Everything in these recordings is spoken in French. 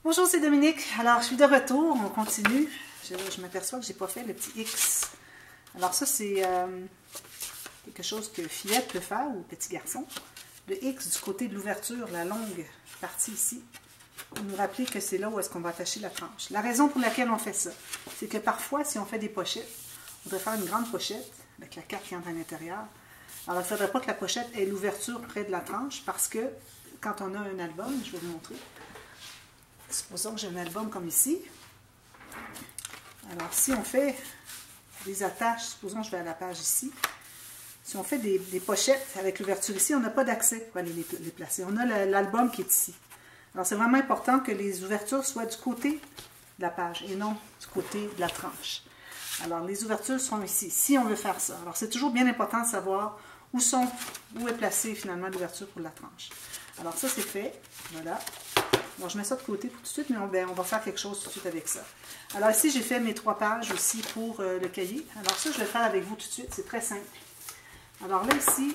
Bonjour, c'est Dominique. Alors, je suis de retour, on continue. Je m'aperçois que je n'ai pas fait le petit X. Alors ça, c'est quelque chose que fillette peut faire, ou petit garçon. Le X du côté de l'ouverture, la longue partie ici, pour nous rappeler que c'est là où est-ce qu'on va attacher la tranche. La raison pour laquelle on fait ça, c'est que parfois, si on fait des pochettes, on devrait faire une grande pochette, avec la carte qui entre à l'intérieur. Alors, il ne faudrait pas que la pochette ait l'ouverture près de la tranche, parce que quand on a un album, je vais vous montrer, supposons que j'ai un album comme ici. Alors, si on fait des attaches, supposons que je vais à la page ici, si on fait des pochettes avec l'ouverture ici, on n'a pas d'accès pour aller les placer. On a l'album qui est ici. Alors, c'est vraiment important que les ouvertures soient du côté de la page et non du côté de la tranche. Alors, les ouvertures sont ici, si on veut faire ça. Alors, c'est toujours bien important de savoir où est placée finalement l'ouverture pour la tranche. Alors, ça, c'est fait. Voilà. Alors, je mets ça de côté tout de suite, mais on va faire quelque chose tout de suite avec ça. Alors, ici, j'ai fait mes 3 pages aussi pour le cahier. Alors, ça, je vais le faire avec vous tout de suite. C'est très simple. Alors, là, ici,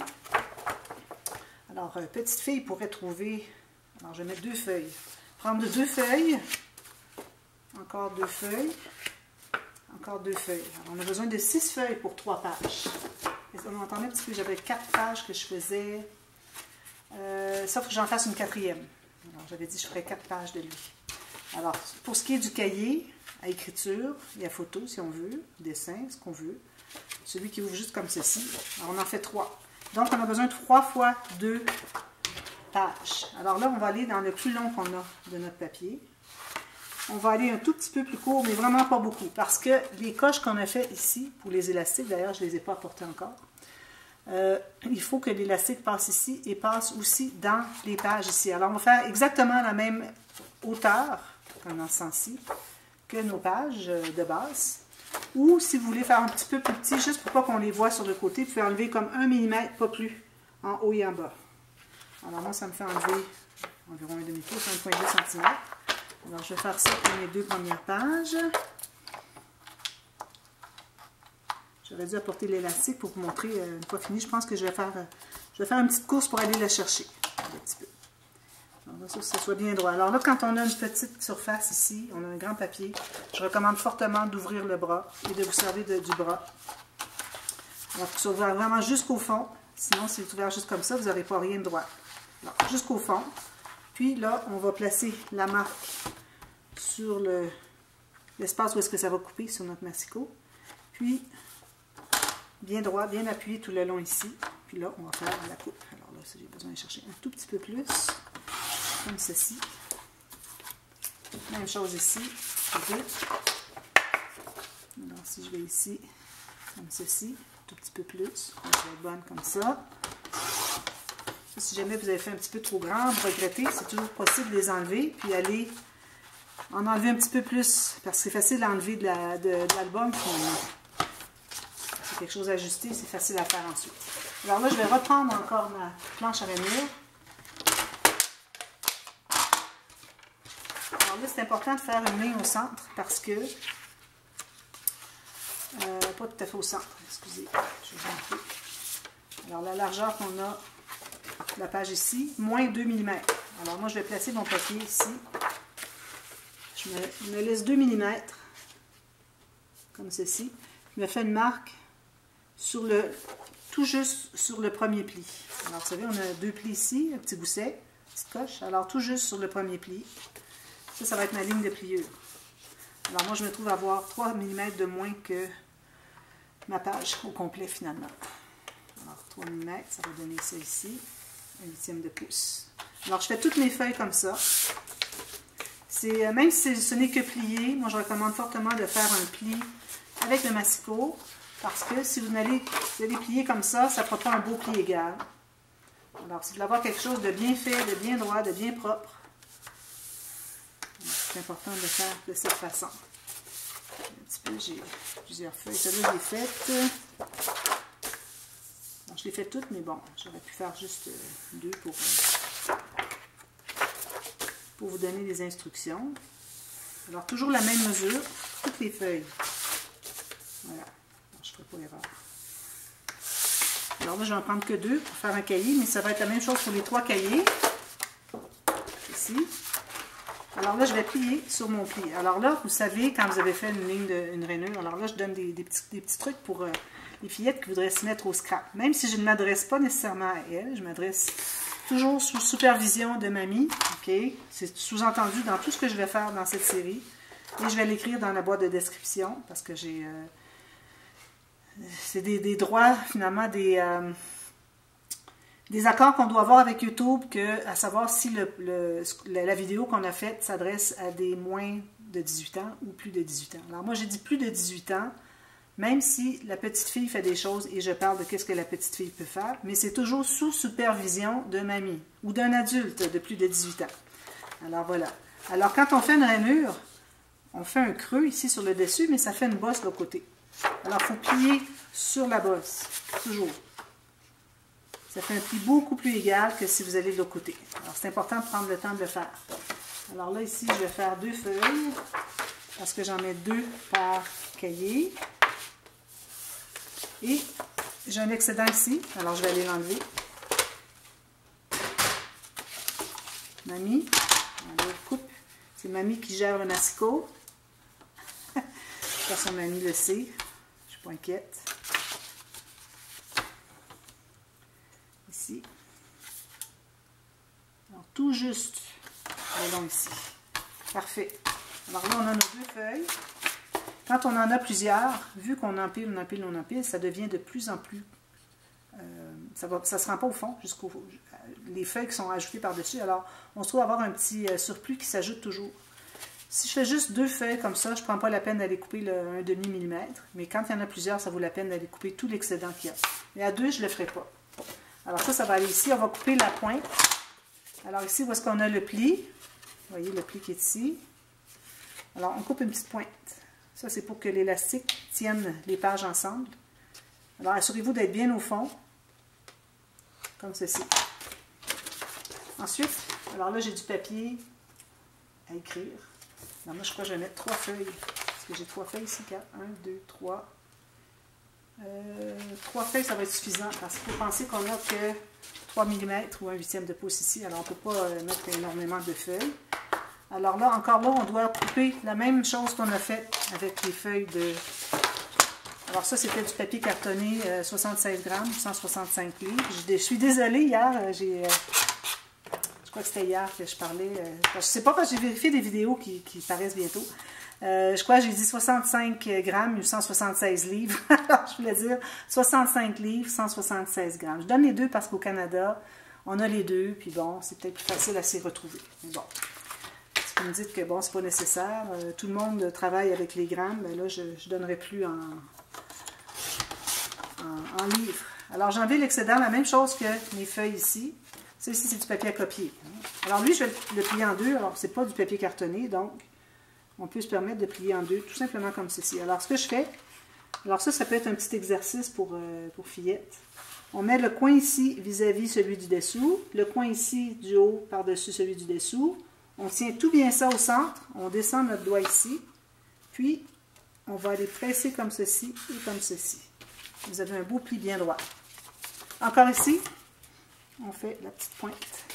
petite fille pourrait trouver... Alors, je vais mettre 2 feuilles. Prendre 2 feuilles. Encore 2 feuilles. Encore 2 feuilles. Alors, on a besoin de 6 feuilles pour 3 pages. On entendait un petit peu, j'avais 4 pages que je faisais. Sauf que j'en fasse une 4e. Alors, j'avais dit que je ferais 4 pages de lui. Alors, pour ce qui est du cahier, à écriture et à photo, si on veut, dessin, ce qu'on veut, celui qui ouvre juste comme ceci, alors on en fait 3. Donc, on a besoin de 3 fois 2 pages. Alors là, on va aller dans le plus long qu'on a de notre papier. On va aller un tout petit peu plus court, mais vraiment pas beaucoup, parce que les coches qu'on a fait ici, pour les élastiques, d'ailleurs, je ne les ai pas apportés encore, il faut que l'élastique passe ici et passe aussi dans les pages ici. Alors, on va faire exactement la même hauteur, comme dans ce sens-ci, que nos pages de base. Ou, si vous voulez faire un petit peu plus petit, juste pour pas qu'on les voit sur le côté, vous pouvez enlever comme 1 mm, pas plus, en haut et en bas. Alors, moi, ça me fait enlever environ un demi-pouce, 1,2 cm. Alors, je vais faire ça pour mes 2 premières pages. J'aurais dû apporter l'élastique pour vous montrer une fois fini. Je pense que je vais faire une petite course pour aller la chercher. Un petit peu. Alors, ça, que ça soit bien droit. Alors là, quand on a une petite surface ici, on a un grand papier, je recommande fortement d'ouvrir le bras et de vous servir du bras. Alors, que ça soit ouvert vraiment jusqu'au fond. Sinon, si c'est ouvert juste comme ça, vous n'aurez pas rien de droit. Alors, jusqu'au fond. Puis là, on va placer la marque sur l'espace où est-ce que ça va couper sur notre massicot. Puis, bien droit, bien appuyé tout le long ici. Puis là, on va faire la coupe. Alors là, j'ai besoin de chercher un tout petit peu plus, comme ceci. Même chose ici. Alors, si je vais ici, comme ceci, un tout petit peu plus. Je vais être bonne comme ça. Si jamais vous avez fait un petit peu trop grand, vous regrettez, c'est toujours possible de les enlever, puis aller en enlever un petit peu plus, parce que c'est facile d'enlever de l'album. C'est quelque chose à ajuster, c'est facile à faire ensuite. Alors là, je vais reprendre encore ma planche à rainure. Alors là, c'est important de faire une ligne au centre, parce que... pas tout à fait au centre, excusez. Je vais vous montrer. Alors la largeur qu'on a... la page ici, moins 2 mm. Alors moi, je vais placer mon papier ici. Je me laisse 2 mm, comme ceci. Je me fais une marque sur tout juste sur le premier pli. Alors, vous savez, on a 2 plis ici, un petit gousset, une petite coche. Alors, tout juste sur le premier pli. Ça va être ma ligne de pliure. Alors, moi, je me trouve à avoir 3 mm de moins que ma page au complet, finalement. Alors, 3 mm, ça va donner ça ici. 1/8 de pouce. Alors, je fais toutes mes feuilles comme ça. Même si ce n'est que plié, moi, je recommande fortement de faire un pli avec le massicot, parce que si vous allez plier comme ça ne fera pas un beau pli égal. Alors, si vous voulez avoir quelque chose de bien fait, de bien droit, de bien propre, c'est important de le faire de cette façon. Un petit peu, j'ai plusieurs feuilles. Celle-là, je l'ai faite. Je l'ai fait toutes, mais bon, j'aurais pu faire juste 2 pour vous donner des instructions. Alors, toujours la même mesure, toutes les feuilles. Voilà, alors, je ne ferai pas l'erreur. Alors là, je vais en prendre que 2 pour faire un cahier, mais ça va être la même chose pour les 3 cahiers. Ici. Alors là, je vais plier sur mon pli. Alors là, vous savez, quand vous avez fait une ligne une rainure, alors là, je donne des petits trucs pour les fillettes qui voudraient se mettre au scrap. Même si je ne m'adresse pas nécessairement à elles, je m'adresse toujours sous supervision de mamie. OK? C'est sous-entendu dans tout ce que je vais faire dans cette série. Et je vais l'écrire dans la boîte de description parce que j'ai... c'est des droits, finalement, des accords qu'on doit avoir avec YouTube, à savoir si la vidéo qu'on a faite s'adresse à des moins de 18 ans ou plus de 18 ans. Alors moi, j'ai dit plus de 18 ans, même si la petite fille fait des choses et je parle de qu'est-ce que la petite fille peut faire, mais c'est toujours sous supervision de mamie ou d'un adulte de plus de 18 ans. Alors voilà. Alors quand on fait une rainure, on fait un creux ici sur le dessus, mais ça fait une bosse de l'autre côté. Alors il faut plier sur la bosse, toujours. Ça fait un pli beaucoup plus égal que si vous allez de l'autre côté. Alors, c'est important de prendre le temps de le faire. Alors là, ici, je vais faire 2 feuilles, parce que j'en mets 2 par cahier. Et j'ai un excédent ici, alors je vais aller l'enlever. Mamie, on le coupe. C'est mamie qui gère le massicot. De toute façon, mamie le sait. Je ne suis pas inquiète. Ici. Alors, tout juste le long ici. Parfait. Alors là, on a nos 2 feuilles. Quand on en a plusieurs, vu qu'on empile, on empile, on empile, ça devient de plus en plus... ça ne se rend pas au fond, jusqu'au les feuilles qui sont ajoutées par-dessus. Alors, on se trouve avoir un petit surplus qui s'ajoute toujours. Si je fais juste 2 feuilles comme ça, je ne prends pas la peine d'aller couper un demi-millimètre. Mais quand il y en a plusieurs, ça vaut la peine d'aller couper tout l'excédent qu'il y a. Mais à 2, je ne le ferai pas. Alors ça va aller ici. On va couper la pointe. Alors ici, où est-ce qu'on a le pli? Vous voyez le pli qui est ici. Alors, on coupe une petite pointe. Ça, c'est pour que l'élastique tienne les pages ensemble. Alors, assurez-vous d'être bien au fond. Comme ceci. Ensuite, alors là, j'ai du papier à écrire. Alors moi, je crois que je vais mettre 3 feuilles. Parce que j'ai 3 feuilles ici. 4, 1, 2, 3. 3 feuilles, ça va être suffisant. Parce qu'il faut penser qu'on n'a que 3 mm ou 1/8 de pouce ici. Alors, on ne peut pas mettre énormément de feuilles. Alors là, encore là, on doit couper la même chose qu'on a fait avec les feuilles de... Alors ça, c'était du papier cartonné 76 grammes, 165 livres. Je suis désolée, hier, je crois que c'était hier que je parlais. Je ne sais pas quand j'ai vérifié des vidéos qui paraissent bientôt. Je crois que j'ai dit 65 grammes ou 176 livres. Alors, je voulais dire 65 livres, 176 grammes. Je donne les deux parce qu'au Canada, on a les deux. Puis bon, c'est peut-être plus facile à s'y retrouver. Mais bon, si vous me dites que bon, c'est pas nécessaire, tout le monde travaille avec les grammes, ben là, je ne donnerai plus en livres. Alors, j'ai enlevé l'excédent, la même chose que mes feuilles ici. Ça ici, c'est du papier à copier. Alors lui, je vais le plier en deux. Alors, c'est pas du papier cartonné, donc on peut se permettre de plier en deux, tout simplement comme ceci. Alors, ce que je fais, alors ça peut être un petit exercice pour fillettes. On met le coin ici vis-à-vis celui du dessous, le coin ici du haut par-dessus celui du dessous. On tient tout bien ça au centre, on descend notre doigt ici, puis on va aller presser comme ceci et comme ceci. Vous avez un beau pli bien droit. Encore ici, on fait la petite pointe.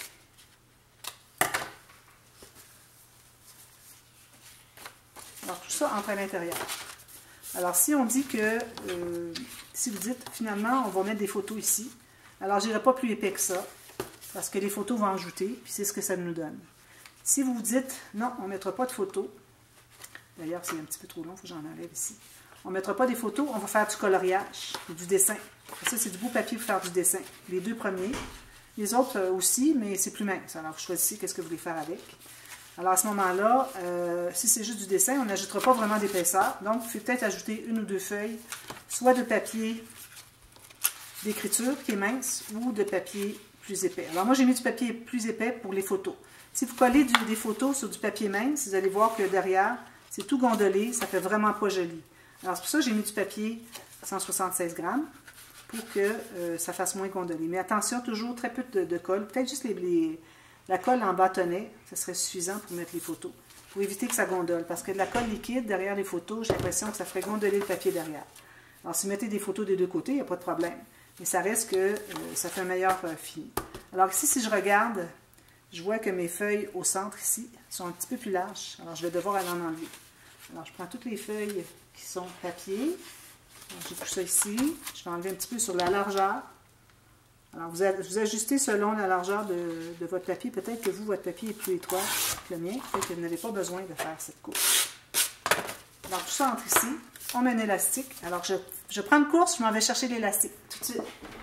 Alors, tout ça entre à l'intérieur. Alors, si on dit que, si vous dites, finalement, on va mettre des photos ici, alors je n'irai pas plus épais que ça, parce que les photos vont ajouter, puis c'est ce que ça nous donne. Si vous vous dites, non, on ne mettra pas de photos, d'ailleurs, c'est un petit peu trop long, il faut que j'en enlève ici. On ne mettra pas des photos, on va faire du coloriage, du dessin. Ça, c'est du beau papier pour faire du dessin. Les deux premiers. Les autres aussi, mais c'est plus mince. Alors, choisissez qu'est-ce que vous voulez faire avec. Alors, à ce moment-là, si c'est juste du dessin, on n'ajoutera pas vraiment d'épaisseur. Donc, il faut peut-être ajouter une ou deux feuilles, soit de papier d'écriture qui est mince, ou de papier plus épais. Alors, moi, j'ai mis du papier plus épais pour les photos. Si vous collez des photos sur du papier mince, vous allez voir que derrière, c'est tout gondolé, ça fait vraiment pas joli. Alors, c'est pour ça que j'ai mis du papier 176 grammes pour que ça fasse moins gondolé. Mais attention, toujours très peu de colle. Peut-être juste la colle en bâtonnet, ça serait suffisant pour mettre les photos. Pour éviter que ça gondole. Parce que de la colle liquide derrière les photos, j'ai l'impression que ça ferait gondoler le papier derrière. Alors, si vous mettez des photos des deux côtés, il n'y a pas de problème. Mais ça reste que ça fait un meilleur fini. Alors ici, si je regarde, je vois que mes feuilles au centre ici sont un petit peu plus larges. Alors, je vais devoir aller en enlever. Alors, je prends toutes les feuilles qui sont papier. J'ai tout ça ici. Je vais enlever un petit peu sur la largeur. Alors, vous ajustez selon la largeur de votre papier. Peut-être que vous, votre papier est plus étroit que le mien. Peut-être que vous n'avez pas besoin de faire cette coupe. Alors, tout ça entre ici. On met un élastique. Alors, je prends une course, je m'en vais chercher l'élastique tout de suite.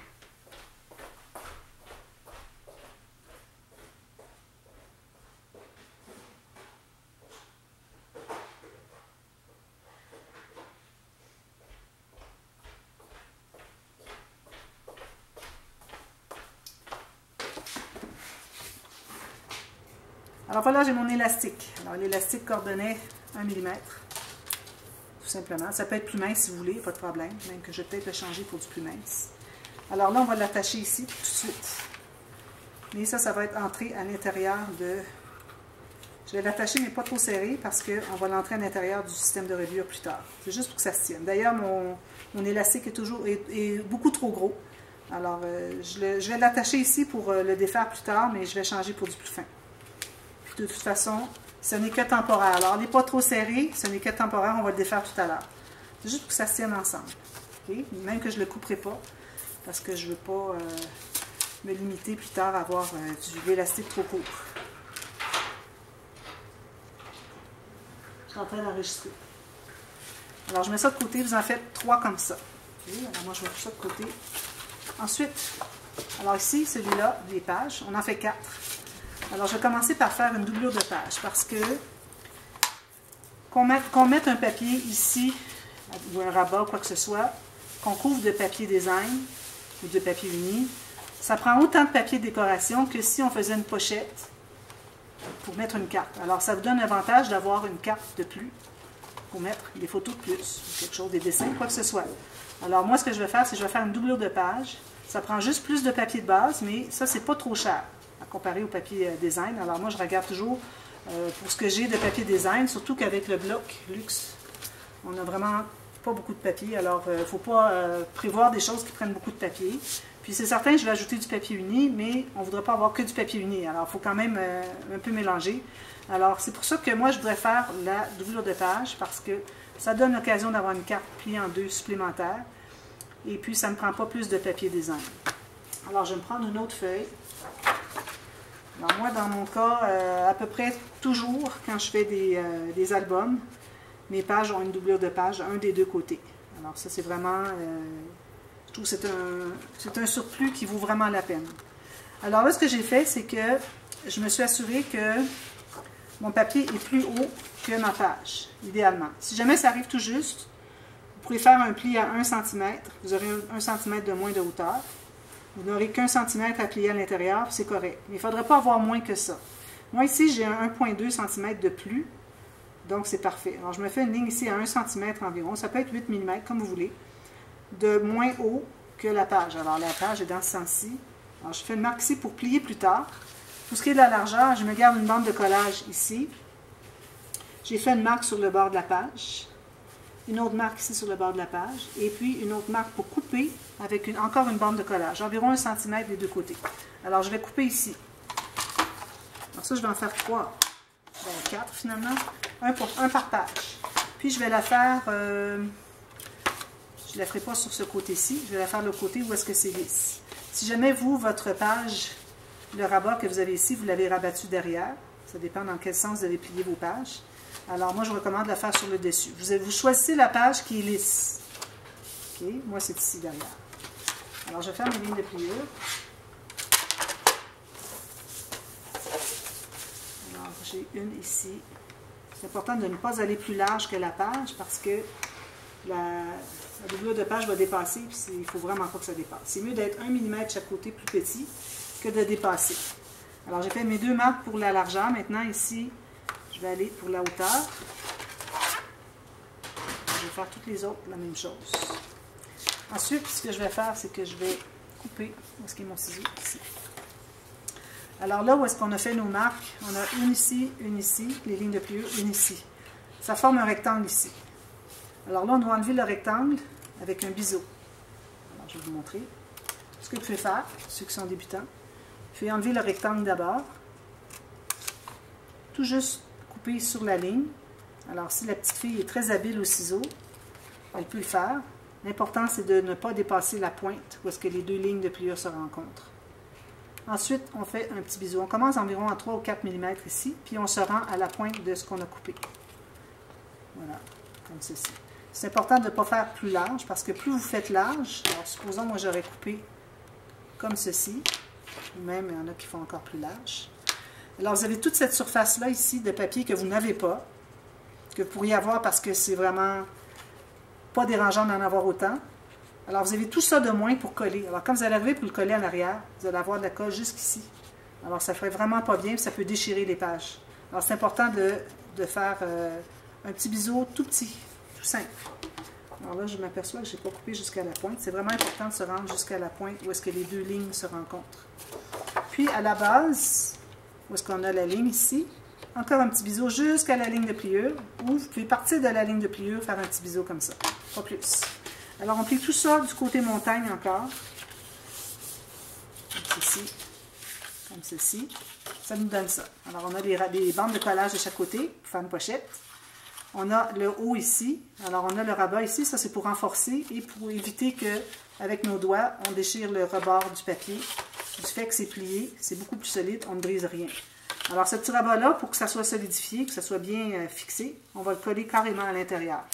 Alors voilà, j'ai mon élastique. Alors l'élastique coordonnait 1 mm, tout simplement. Ça peut être plus mince si vous voulez, pas de problème, même que je vais peut-être le changer pour du plus mince. Alors là, on va l'attacher ici tout de suite. Mais ça va être entré à l'intérieur de... Je vais l'attacher, mais pas trop serré, parce qu'on va l'entrer à l'intérieur du système de reliure plus tard. C'est juste pour que ça se tienne. D'ailleurs, mon élastique est beaucoup trop gros. Alors, je vais l'attacher ici pour le défaire plus tard, mais je vais changer pour du plus fin. De toute façon, ce n'est que temporaire. Alors, il n'est pas trop serré, ce n'est que temporaire, on va le défaire tout à l'heure. C'est juste pour que ça se tienne ensemble. Okay? Même que je ne le couperai pas, parce que je ne veux pas me limiter plus tard à avoir de l'élastique trop court. Je suis en train d'enregistrer. Alors, je mets ça de côté, vous en faites 3 comme ça. Okay? Alors, moi, je mets tout ça de côté. Ensuite, alors ici, celui-là, les pages, on en fait 4. Alors, je vais commencer par faire une doublure de page parce que qu'on mette un papier ici, ou un rabat, quoi que ce soit, qu'on couvre de papier design ou de papier uni, ça prend autant de papier de décoration que si on faisait une pochette pour mettre une carte. Alors, ça vous donne l'avantage d'avoir une carte de plus pour mettre des photos de plus, ou quelque chose, des dessins, quoi que ce soit. Alors, moi, ce que je vais faire, c'est que je vais faire une doublure de page. Ça prend juste plus de papier de base, mais ça, c'est pas trop cher comparé au papier design. Alors moi, je regarde toujours pour ce que j'ai de papier design, surtout qu'avec le bloc luxe, on n'a vraiment pas beaucoup de papier. Alors, il ne faut pas prévoir des choses qui prennent beaucoup de papier. Puis c'est certain, je vais ajouter du papier uni, mais on ne voudrait pas avoir que du papier uni. Alors, il faut quand même un peu mélanger. Alors, c'est pour ça que moi, je voudrais faire la doublure de page, parce que ça donne l'occasion d'avoir une carte pliée en 2 supplémentaire. Et puis, ça ne me prend pas plus de papier design. Alors, je vais me prendre une autre feuille. Alors moi, dans mon cas, à peu près toujours, quand je fais des albums, mes pages ont une doublure de page, un des deux côtés. Alors ça, c'est vraiment, je trouve que c'est un surplus qui vaut vraiment la peine. Alors là, ce que j'ai fait, c'est que je me suis assurée que mon papier est plus haut que ma page, idéalement. Si jamais ça arrive tout juste, vous pourrez faire un pli à 1 cm, vous aurez 1 cm de moins de hauteur. Vous n'aurez qu'1 cm à plier à l'intérieur, c'est correct. Mais il ne faudrait pas avoir moins que ça. Moi, ici, j'ai un 1,2 cm de plus, donc c'est parfait. Alors, je me fais une ligne ici à 1 cm environ. Ça peut être 8 mm, comme vous voulez, de moins haut que la page. Alors, la page est dans ce sens-ci. Alors, je fais une marque ici pour plier plus tard. Pour ce qui est de la largeur, je me garde une bande de collage ici. J'ai fait une marque sur le bord de la page. Une autre marque ici sur le bord de la page, et puis une autre marque pour couper avec encore une bande de collage, environ 1 cm des deux côtés. Alors, je vais couper ici. Alors ça, je vais en faire 3, 4 finalement, un par page. Puis, je vais la faire, je ne la ferai pas sur ce côté-ci, je vais la faire le côté où est-ce que c'est lisse. Si jamais vous, votre page, le rabat que vous avez ici, vous l'avez rabattu derrière, ça dépend dans quel sens vous allez plier vos pages. Alors, moi, je recommande de la faire sur le dessus. Vous choisissez la page qui est lisse. OK? Moi, c'est ici derrière. Alors, je vais faire mes lignes de pliure. Alors, j'ai une ici. C'est important de ne pas aller plus large que la page parce que la doublure de page va dépasser. Puis il ne faut vraiment pas que ça dépasse. C'est mieux d'être 1 mm de chaque côté plus petit que de dépasser. Alors, j'ai fait mes 2 marques pour la largeur. Maintenant, ici, je vais aller pour la hauteur. Je vais faire toutes les autres la même chose. Ensuite, ce que je vais faire, c'est que je vais couper. Où est-ce qu'il y a mon ciseau? Ici. Alors là, où est-ce qu'on a fait nos marques? On a une ici, les lignes de pliure, une ici. Ça forme un rectangle ici. Alors là, on doit enlever le rectangle avec un biseau. Alors, je vais vous montrer. Ce que vous pouvez faire, ceux qui sont débutants, vous pouvez enlever le rectangle d'abord. tout juste couper sur la ligne. Alors, si la petite fille est très habile au ciseau, elle peut le faire. L'important, c'est de ne pas dépasser la pointe où est-ce que les deux lignes de pliure se rencontrent. Ensuite, on fait un petit biseau. On commence environ à 3 ou 4 mm ici, puis on se rend à la pointe de ce qu'on a coupé. Voilà, comme ceci. C'est important de ne pas faire plus large, parce que plus vous faites large, alors supposons moi j'aurais coupé comme ceci, ou même il y en a qui font encore plus large. Alors vous avez toute cette surface-là ici de papier que vous n'avez pas, que vous pourriez avoir parce que c'est vraiment pas dérangeant d'en avoir autant. Alors vous avez tout ça de moins pour coller. Alors quand vous allez arriver pour le coller en arrière, vous allez avoir de la colle jusqu'ici. Alors ça ne ferait vraiment pas bien, puis ça peut déchirer les pages. Alors c'est important de faire un petit biseau tout petit, tout simple. Alors là, je m'aperçois que je n'ai pas coupé jusqu'à la pointe. C'est vraiment important de se rendre jusqu'à la pointe où est-ce que les deux lignes se rencontrent. Puis à la base, où est-ce qu'on a la ligne ici, encore un petit biseau jusqu'à la ligne de pliure, ou vous pouvez partir de la ligne de pliure, faire un petit biseau comme ça, pas plus. Alors on plie tout ça du côté montagne encore, comme ceci, ça nous donne ça. Alors on a des bandes de collage de chaque côté pour faire une pochette. On a le haut ici, alors on a le rabat ici, ça c'est pour renforcer et pour éviter que, avec nos doigts, on déchire le rebord du papier. Du fait que c'est plié, c'est beaucoup plus solide, on ne brise rien. Alors ce petit rabat-là, pour que ça soit solidifié, que ça soit bien fixé, on va le coller carrément à l'intérieur.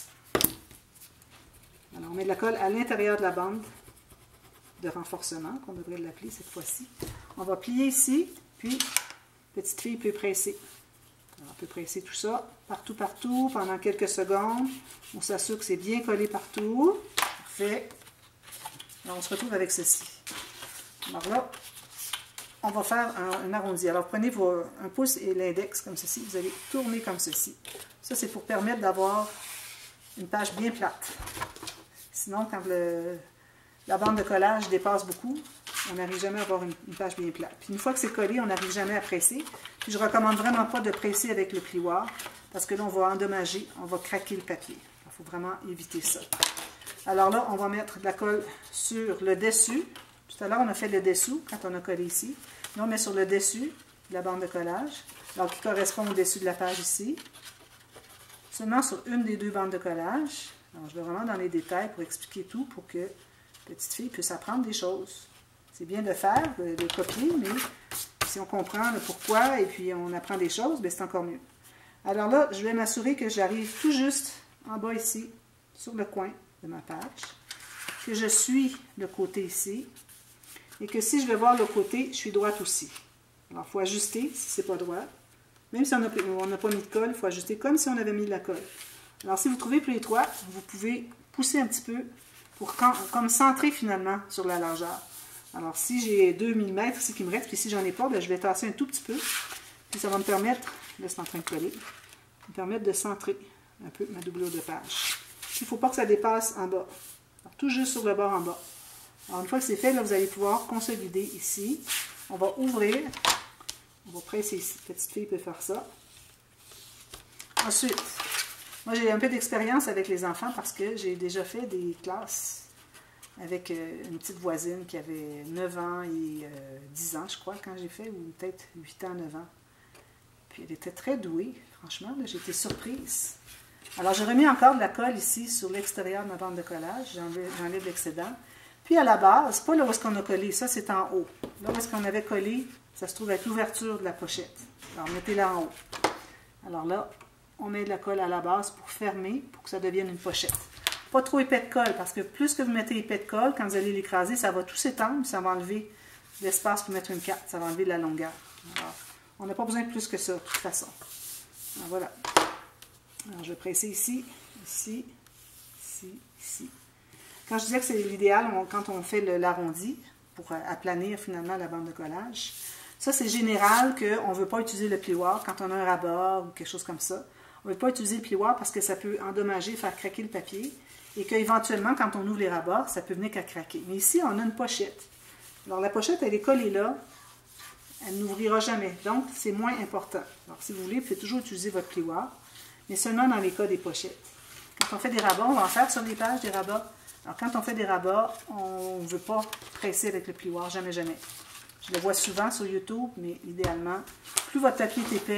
Alors on met de la colle à l'intérieur de la bande de renforcement, qu'on devrait l'appeler cette fois-ci. On va plier ici, puis petite fille peut presser. Alors, on peut presser tout ça, partout, pendant quelques secondes. On s'assure que c'est bien collé partout. Parfait. Alors, on se retrouve avec ceci. Alors là, on va faire un arrondi. Alors, prenez un pouce et l'index comme ceci. Vous allez tourner comme ceci. Ça, c'est pour permettre d'avoir une page bien plate. Sinon, quand la bande de collage dépasse beaucoup, on n'arrive jamais à avoir une page bien plate. Puis une fois que c'est collé, on n'arrive jamais à presser. Puis je ne recommande vraiment pas de presser avec le plioir, parce que là, on va endommager, on va craquer le papier. Il faut vraiment éviter ça. Alors là, on va mettre de la colle sur le dessus. Tout à l'heure, on a fait le dessous quand on a collé ici. Là, on met sur le dessus de la bande de collage, alors qui correspond au dessus de la page ici. Seulement sur une des deux bandes de collage. Alors, je vais vraiment dans les détails pour expliquer tout, pour que la petite fille puisse apprendre des choses. C'est bien de faire, de copier, mais si on comprend le pourquoi et puis on apprend des choses, c'est encore mieux. Alors là, je vais m'assurer que j'arrive tout juste en bas ici, sur le coin de ma page, que je suis le côté ici, et que si je vais voir le côté, je suis droite aussi. Alors, il faut ajuster si ce n'est pas droit. Même si on n'a pas mis de colle, il faut ajuster comme si on avait mis de la colle. Alors, si vous trouvez plus étroit, vous pouvez pousser un petit peu pour comme centrer finalement sur la largeur. Alors, si j'ai 2 mm ici qui me reste, puis si j'en ai pas, je vais tasser un tout petit peu. Puis ça va me permettre, là c'est en train de coller, me permettre de centrer un peu ma doublure de page. Il ne faut pas que ça dépasse en bas. Alors, tout juste sur le bord en bas. Alors, une fois que c'est fait, là, vous allez pouvoir consolider ici. On va ouvrir. On va presser ici. La petite fille peut faire ça. Ensuite, moi j'ai un peu d'expérience avec les enfants parce que j'ai déjà fait des classes avec une petite voisine qui avait 9 ans et 10 ans, je crois, quand j'ai fait, ou peut-être 8 ans, 9 ans. Puis elle était très douée, franchement, j'étais surprise. Alors, j'ai remis encore de la colle ici sur l'extérieur de ma bande de collage, j'enlève l'excédent. Puis à la base, pas là où est-ce qu'on a collé, ça c'est en haut. Là où est-ce qu'on avait collé, ça se trouve avec l'ouverture de la pochette. Alors, mettez-la en haut. Alors là, on met de la colle à la base pour fermer, pour que ça devienne une pochette. Pas trop épais de colle, parce que plus que vous mettez épais de colle, quand vous allez l'écraser, ça va tout s'étendre, ça va enlever l'espace pour mettre une carte, ça va enlever de la longueur. Alors, on n'a pas besoin de plus que ça, de toute façon. Alors, voilà. Alors, je vais presser ici, ici, ici, ici. Quand je disais que c'est l'idéal, quand on fait l'arrondi, pour aplanir finalement la bande de collage, ça c'est général qu'on ne veut pas utiliser le plioir quand on a un rabat ou quelque chose comme ça. On ne veut pas utiliser le plioir parce que ça peut endommager, faire craquer le papier. Et qu'éventuellement, quand on ouvre les rabats, ça peut venir qu'à craquer. Mais ici, on a une pochette. Alors, la pochette, elle est collée là. Elle n'ouvrira jamais. Donc, c'est moins important. Alors, si vous voulez, vous pouvez toujours utiliser votre plioir, mais seulement dans les cas des pochettes. Quand on fait des rabats, on va en faire sur les pages des rabats. Alors, quand on fait des rabats, on ne veut pas presser avec le plioir. Jamais, jamais. Je le vois souvent sur YouTube, mais idéalement, plus votre papier est épais,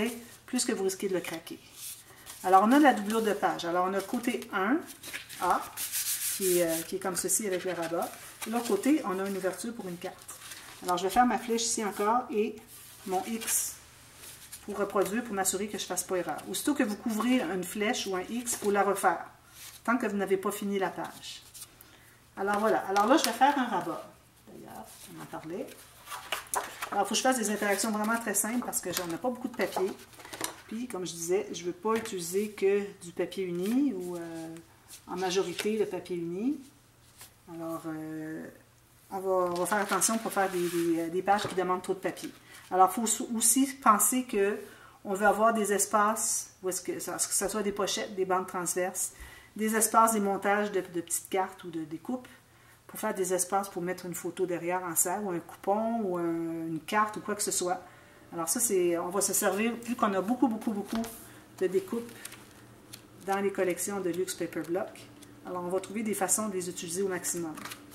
plus que vous risquez de le craquer. Alors, on a la doublure de page. Alors, on a le côté 1A, qui est comme ceci avec le rabat. Et l'autre côté, on a une ouverture pour une carte. Alors, je vais faire ma flèche ici encore et mon X pour reproduire, pour m'assurer que je ne fasse pas erreur. Aussitôt que vous couvrez une flèche ou un X, il faut la refaire, tant que vous n'avez pas fini la page. Alors, voilà. Alors là, je vais faire un rabat. D'ailleurs, on en parlait. Alors, il faut que je fasse des interactions vraiment très simples parce que j'en ai pas beaucoup de papier. Puis, comme je disais, je ne veux pas utiliser que du papier uni ou en majorité le papier uni. Alors, on va faire attention pour faire des pages qui demandent trop de papier. Alors, il faut aussi penser qu'on veut avoir des espaces, où est-ce que ce soit des pochettes, des bandes transverses, des espaces, des montages de petites cartes ou de découpes, pour faire des espaces pour mettre une photo derrière en serre, ou un coupon, ou une carte, ou quoi que ce soit. Alors ça, on va se servir, vu qu'on a beaucoup de découpes dans les collections de Luxe Paper Block. Alors on va trouver des façons de les utiliser au maximum.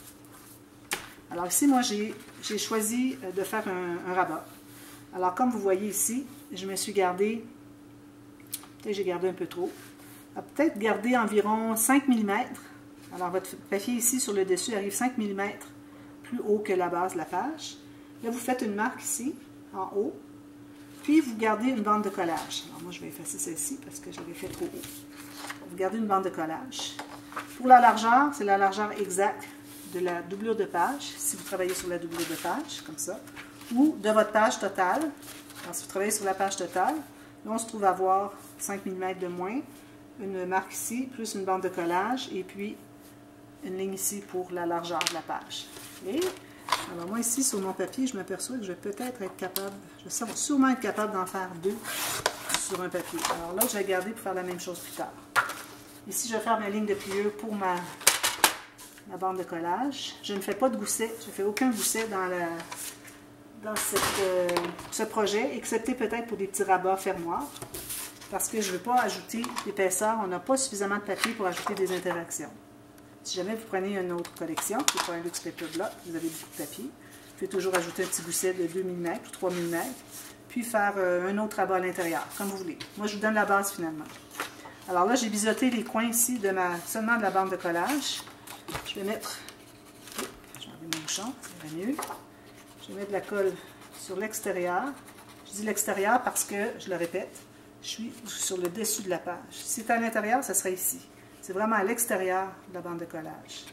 Alors ici, moi, j'ai choisi de faire un rabat. Alors comme vous voyez ici, je me suis gardé, peut-être j'ai gardé un peu trop, peut-être garder environ 5 mm. Alors, votre papier ici, sur le dessus, arrive 5 mm plus haut que la base de la page. Là, vous faites une marque ici, en haut. Puis, vous gardez une bande de collage. Alors, moi, je vais effacer celle-ci parce que je l'avais fait trop haut. Vous gardez une bande de collage. Pour la largeur, c'est la largeur exacte de la doublure de page, si vous travaillez sur la doublure de page, comme ça, ou de votre page totale. Alors, si vous travaillez sur la page totale, là, on se trouve à avoir 5 mm de moins, une marque ici, plus une bande de collage, et puis une ligne ici pour la largeur de la page. Et alors moi ici sur mon papier, je m'aperçois que je vais peut-être être capable, je vais sûrement être capable d'en faire 2 sur un papier. Alors là, je vais garder pour faire la même chose plus tard. Ici, je vais faire ma ligne de pliure pour ma bande de collage. Je ne fais pas de gousset, je ne fais aucun gousset dans ce projet, excepté peut-être pour des petits rabats fermoirs, parce que je ne veux pas ajouter d'épaisseur. On n'a pas suffisamment de papier pour ajouter des interactions. Si jamais vous prenez une autre collection, qui n'est pas un Luxe Paper Block, vous avez beaucoup de papier, vous pouvez toujours ajouter un petit gousset de 2 mm ou 3 mm, puis faire un autre rabat à l'intérieur, comme vous voulez. Moi, je vous donne la base finalement. Alors là, j'ai biseauté les coins ici seulement de la bande de collage. Je vais mettre, je vais enlever mon bouchon, ça va mieux. Je vais mettre de la colle sur l'extérieur. Je dis l'extérieur parce que, je le répète, je suis sur le dessus de la page. Si c'est à l'intérieur, ça serait ici. C'est vraiment à l'extérieur de la bande de collage.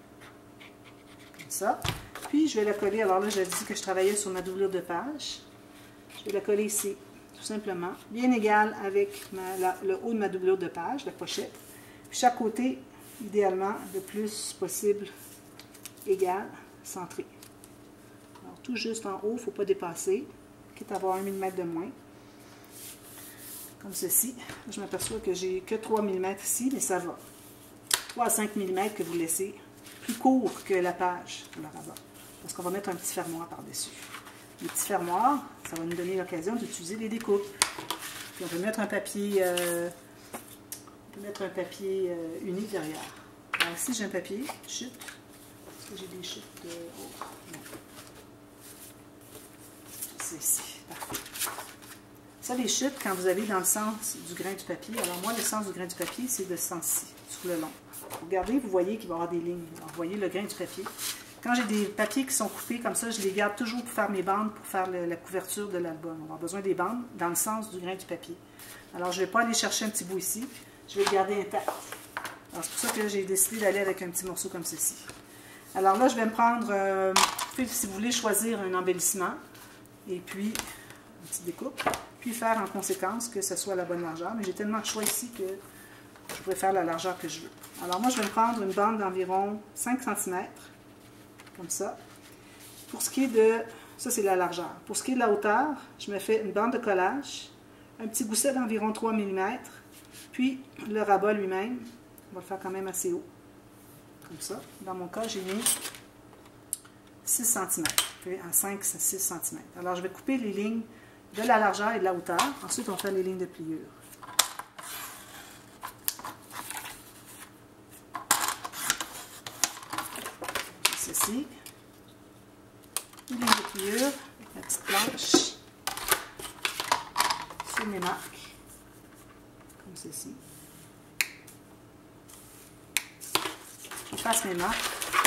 Comme ça. Puis, je vais la coller. Alors là, j'ai dit que je travaillais sur ma doublure de page. Je vais la coller ici, tout simplement. Bien égale avec le haut de ma doublure de page, la pochette. Puis, chaque côté, idéalement, le plus possible égal, centré. Alors, tout juste en haut, il ne faut pas dépasser, quitte à avoir 1 mm de moins. Comme ceci. Je m'aperçois que j'ai que 3 mm ici, mais ça va. 3 à 5 mm que vous laissez plus court que la page pour le rabat. Parce qu'on va mettre un petit fermoir par-dessus. Le petit fermoir, ça va nous donner l'occasion d'utiliser les découpes. Puis on peut mettre un papier, uni derrière. Alors ici, j'ai un papier chute. Est-ce que j'ai des chutes de... Oh, non. C'est ici. Parfait. Ça, les chutes, quand vous allez dans le sens du grain du papier, alors moi, le sens du grain du papier, c'est de ce sens-ci, sur le long. Regardez, vous voyez qu'il va y avoir des lignes. Alors, vous voyez le grain du papier. Quand j'ai des papiers qui sont coupés comme ça, je les garde toujours pour faire mes bandes, pour faire la couverture de l'album. On va avoir besoin des bandes dans le sens du grain du papier. Alors, je ne vais pas aller chercher un petit bout ici. Je vais le garder intact. Alors, c'est pour ça que j'ai décidé d'aller avec un petit morceau comme ceci. Alors là, je vais me prendre, si vous voulez choisir un embellissement, et puis, une petite découpe. Puis faire en conséquence que ce soit la bonne largeur. Mais j'ai tellement de choix ici que je pourrais faire la largeur que je veux. Alors moi, je vais me prendre une bande d'environ 5 cm, comme ça. Pour ce qui est de... Ça, c'est la largeur. Pour ce qui est de la hauteur, je me fais une bande de collage, un petit gousset d'environ 3 mm, puis le rabat lui-même, on va le faire quand même assez haut, comme ça. Dans mon cas, j'ai mis 6 cm, en 5 à 6 cm. Alors, je vais couper les lignes de la largeur et de la hauteur. Ensuite, on va faire les lignes de pliure. Ceci. Une ligne de pliure, la petite planche, sur mes marques. comme ceci. Je passe mes marques.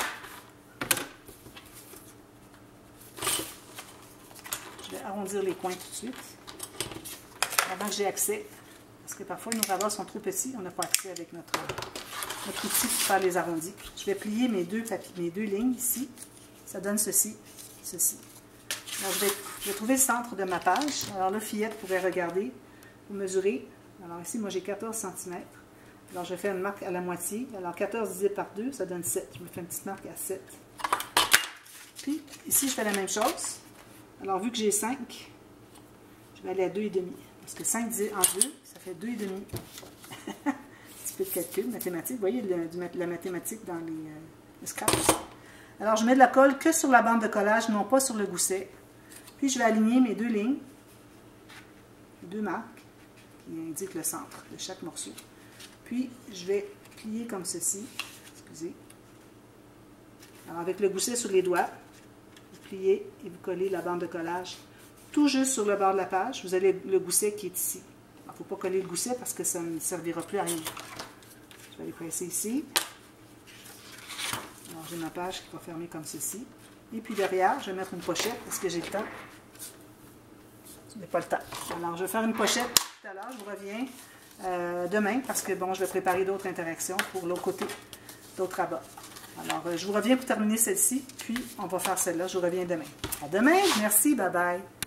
Je vais arrondir les coins tout de suite, avant que j'ai accès, parce que parfois nos rabats sont trop petits, on n'a pas accès avec notre outil pour faire les arrondis. Je vais plier mes deux lignes ici, ça donne ceci, ceci. Alors, je vais trouver le centre de ma page. Alors là, Fillette pourrait regarder pour mesurer. Alors ici, moi j'ai 14 cm. Alors je vais faire une marque à la moitié. Alors 14 divisé par 2, ça donne 7. Je me fais une petite marque à 7. Puis ici, je fais la même chose. Alors vu que j'ai 5, je vais aller à 2,5. Parce que 5 divisé en 2, ça fait 2,5. Un petit peu de calcul mathématique. Vous voyez la mathématique dans les scraps. Alors je mets de la colle que sur la bande de collage, non pas sur le gousset. Puis je vais aligner mes deux lignes, deux marques qui indiquent le centre de chaque morceau. Puis je vais plier comme ceci. Excusez. Alors avec le gousset sur les doigts, vous pliez et vous collez la bande de collage tout juste sur le bord de la page. Vous avez le gousset qui est ici. Il ne faut pas coller le gousset parce que ça ne servira plus à rien. Je vais aller presser ici. Alors j'ai ma page qui va fermer comme ceci. Et puis derrière, je vais mettre une pochette. Est-ce que j'ai le temps? Je n'ai pas le temps. Alors je vais faire une pochette tout à l'heure. Je vous reviens demain parce que bon, je vais préparer d'autres interactions pour l'autre côté, d'autres rabats. Alors je vous reviens pour terminer celle-ci. Puis on va faire celle-là. Je vous reviens demain. À demain. Merci. Bye bye.